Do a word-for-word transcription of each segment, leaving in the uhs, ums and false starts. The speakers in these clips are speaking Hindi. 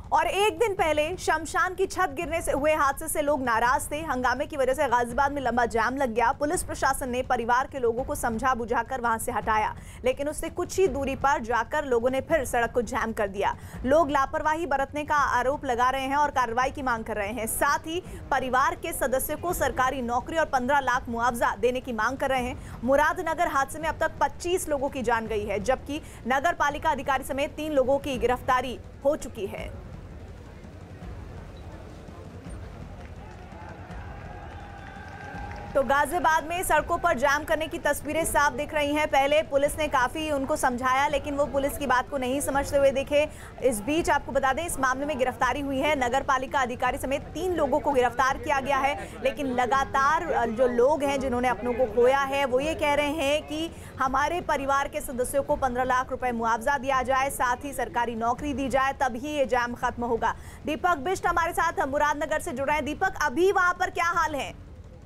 और एक दिन पहले शमशान की छत गिरने से हुए हादसे से लोग नाराज थे। हंगामे की वजह से गाजियाबाद में लंबा जाम लग गया। पुलिस प्रशासन ने परिवार के लोगों को समझा बुझाकर वहां से हटाया, लेकिन उससे कुछ ही दूरी पर जाकर लोगों ने फिर सड़क को जाम कर दिया। लोग लापरवाही बरतने का आरोप लगा रहे हैं और कार्रवाई की मांग कर रहे हैं। साथ ही परिवार के सदस्यों को सरकारी नौकरी और पंद्रह लाख मुआवजा देने की मांग कर रहे हैं। मुरादनगर हादसे में अब तक पच्चीस लोगों की जान गई है, जबकि नगर पालिका अधिकारी समेत तीन लोगों की गिरफ्तारी हो चुकी है। तो गाजियाबाद में सड़कों पर जाम करने की तस्वीरें साफ दिख रही हैं। पहले पुलिस ने काफी उनको समझाया, लेकिन वो पुलिस की बात को नहीं समझते हुए दिखे। इस बीच आपको बता दें, इस मामले में गिरफ्तारी हुई है। नगर पालिका अधिकारी समेत तीन लोगों को गिरफ्तार किया गया है, लेकिन लगातार जो लोग हैं जिन्होंने अपनों को खोया है वो ये कह रहे हैं कि हमारे परिवार के सदस्यों को पंद्रह लाख रुपए मुआवजा दिया जाए, साथ ही सरकारी नौकरी दी जाए, तभी ये जाम खत्म होगा। दीपक बिष्ट हमारे साथ मुरादनगर से जुड़ रहे हैं। दीपक, अभी वहां पर क्या हाल है?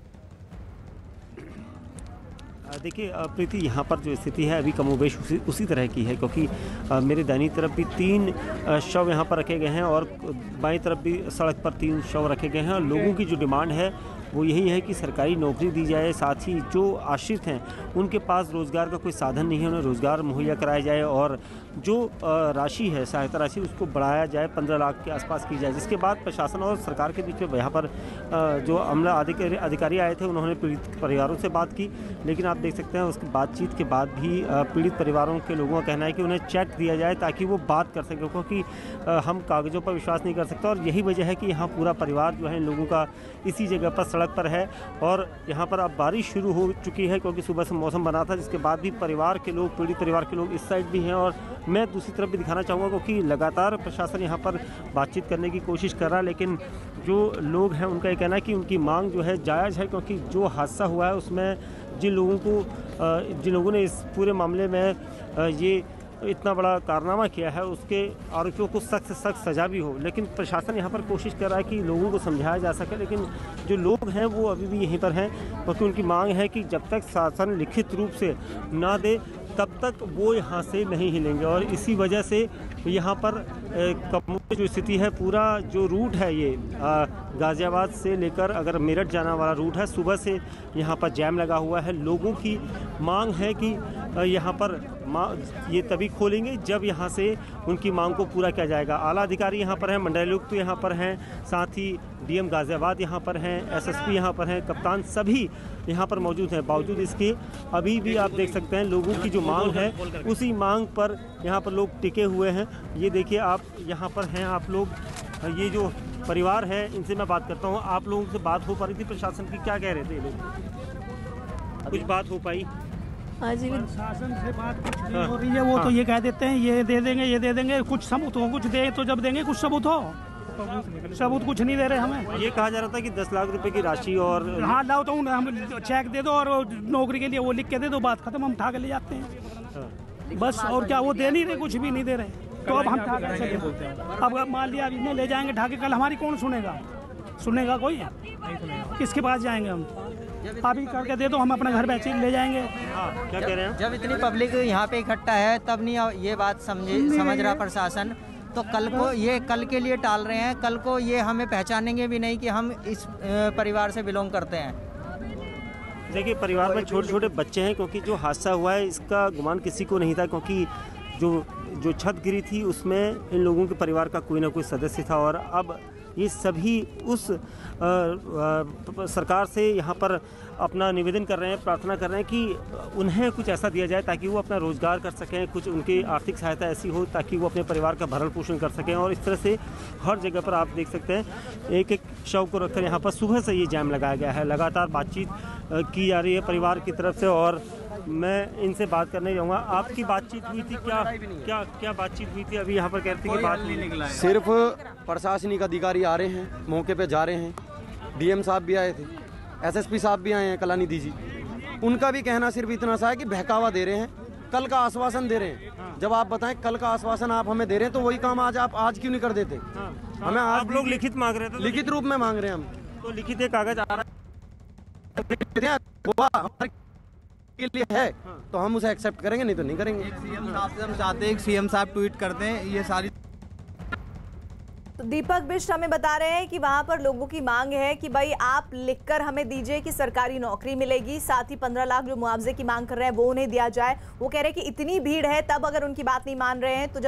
देखिए प्रीति, यहाँ पर जो स्थिति है अभी कमोबेश उसी, उसी तरह की है, क्योंकि आ, मेरे दाहिनी तरफ भी तीन आ, शव यहाँ पर रखे गए हैं और बाईं तरफ भी सड़क पर तीन शव रखे गए हैं। और लोगों की जो डिमांड है वो यही है कि सरकारी नौकरी दी जाए, साथ ही जो आश्रित हैं उनके पास रोज़गार का कोई साधन नहीं है, उन्हें रोज़गार मुहैया कराया जाए और जो राशि है, सहायता राशि, उसको बढ़ाया जाए, पंद्रह लाख के आसपास की जाए। जिसके बाद प्रशासन और सरकार के बीच में यहाँ पर जो अमला अधिकारी आए थे उन्होंने पीड़ित परिवारों से बात की, लेकिन आप देख सकते हैं उसकी बातचीत के बाद भी पीड़ित परिवारों के लोगों का कहना है कि उन्हें चेक दिया जाए ताकि वो बात कर सकें, क्योंकि हम कागज़ों पर विश्वास नहीं कर सकते। और यही वजह है कि यहाँ पूरा परिवार जो है इन लोगों का इसी जगह पर सड़क पर है। और यहाँ पर अब बारिश शुरू हो चुकी है, क्योंकि सुबह से मौसम बना था, जिसके बाद भी परिवार के लोग, पीड़ित परिवार के लोग इस साइड भी हैं और मैं दूसरी तरफ भी दिखाना चाहूँगा, क्योंकि लगातार प्रशासन यहाँ पर बातचीत करने की कोशिश कर रहा है, लेकिन जो लोग हैं उनका ये कहना है कि उनकी मांग जो है जायज़ है, क्योंकि जो हादसा हुआ है उसमें जिन लोगों को जिन लोगों ने इस पूरे मामले में ये इतना बड़ा कारनामा किया है उसके आरोपियों को सख्त से सख्त सज़ा भी हो। लेकिन प्रशासन यहाँ पर कोशिश कर रहा है कि लोगों को समझाया जा सके, लेकिन जो लोग हैं वो अभी भी यहीं पर हैं, क्योंकि उनकी मांग है कि जब तक शासन लिखित रूप से ना दे तब तक वो यहाँ से नहीं हिलेंगे। और इसी वजह से यहाँ पर कमोबेश जो स्थिति है, पूरा जो रूट है ये गाज़ियाबाद से लेकर अगर मेरठ जाना वाला रूट है, सुबह से यहाँ पर जैम लगा हुआ है। लोगों की मांग है कि यहाँ पर ये तभी खोलेंगे जब यहाँ से उनकी मांग को पूरा किया जाएगा। आला अधिकारी यहाँ पर हैं, मंडलायुक्त यहाँ पर हैं, साथ ही डीएम गाज़ियाबाद यहाँ पर हैं, एसएसपी यहाँ पर हैं, कप्तान सभी यहाँ पर मौजूद हैं। बावजूद इसके अभी भी आप देख सकते हैं लोगों की जो मांग है उसी मांग पर यहाँ पर लोग टिके हुए हैं। ये देखिए, आप यहाँ पर हैं, आप लोग, ये जो परिवार है इनसे मैं बात करता हूँ। आप लोगों से बात हो पा रही थी प्रशासन की, क्या कह रहे थे ये लोग? कुछ बात हो पाई? हाँ जी, प्रशासन से बात कुछ नहीं हो रही है। वो हाँ। तो ये कह देते हैं ये दे देंगे, ये दे देंगे, कुछ सबूत हो, कुछ दे तो जब देंगे कुछ सबूत हो, सबूत कुछ नहीं दे रहे हमें। ये कहा जा रहा था कि दस लाख रुपए की राशि और हाँ लाओ तो हम चेक दे दो और नौकरी के लिए वो लिख के दे दो, बात खत्म, हम उठा के ले जाते हैं बस। और क्या, वो दे नहीं रहे, कुछ भी नहीं दे रहे, तो अब हम उठा के अब मान लिया इन्हें ले जाएंगे ढाके, कल हमारी कौन सुनेगा? सुनेगा कोई? किसके पास जाएंगे हम? अभी करके दे दो, हम अपने घर बेचे ले जाएंगे। हाँ, क्या कह रहे हैं? जब इतनी पब्लिक यहाँ पे इकट्ठा है तब नहीं ये बात समझे समझ रहा प्रशासन, तो कल को ये कल के लिए टाल रहे हैं। कल को ये हमें पहचानेंगे भी नहीं कि हम इस परिवार से बिलोंग करते हैं। देखिए, परिवार में छोटे छोटे बच्चे हैं, क्योंकि जो हादसा हुआ है इसका गुमान किसी को नहीं था, क्योंकि जो जो छत गिरी थी उसमें इन लोगों के परिवार का कोई ना कोई सदस्य था। और अब ये सभी उस आ, आ, सरकार से यहाँ पर अपना निवेदन कर रहे हैं, प्रार्थना कर रहे हैं कि उन्हें कुछ ऐसा दिया जाए ताकि वो अपना रोज़गार कर सकें, कुछ उनकी आर्थिक सहायता ऐसी हो ताकि वो अपने परिवार का भरण पोषण कर सकें। और इस तरह से हर जगह पर आप देख सकते हैं एक एक शव को रखकर यहाँ पर सुबह से ये जाम लगाया गया है। लगातार बातचीत की जा रही है परिवार की तरफ से और मैं इनसे बात करने जाऊँगा। आपकी बातचीत हुई थी क्या? क्या क्या बातचीत हुई थी? अभी यहाँ पर कहते हैं कि बात नहीं निकला है। सिर्फ प्रशासनिक अधिकारी आ रहे हैं, मौके पे जा रहे हैं, डीएम साहब भी आए थे, एसएसपी साहब भी आए हैं, कलानिधि जी। उनका भी कहना सिर्फ इतना सा है कि बहकावा दे रहे हैं, कल का आश्वासन दे रहे हैं। जब आप बताएं कल का आश्वासन आप हमें दे रहे हैं तो वही काम आज आप आज क्यों नहीं कर देते? हमें आज आप लोग लिखित मांग रहे थे, लिखित रूप में मांग रहे हैं हम। तो लिखित एक कागज आ रहा है के लिए है तो हम उसे एक्सेप्ट करेंगे, नहीं तो नहीं करेंगे। सीएम साहब से हम चाहते हैं सीएम साहब ट्वीट कर दें ये सारी तो दीपक बिष्ट हमें बता रहे हैं कि वहां पर लोगों की मांग है कि भाई आप लिखकर हमें दीजिए कि सरकारी नौकरी मिलेगी, साथ ही पंद्रह लाख जो मुआवजे की मांग कर रहे हैं वो उन्हें दिया जाए। वो कह रहे हैं कि इतनी भीड़ है, तब अगर उनकी बात नहीं मान रहे हैं तो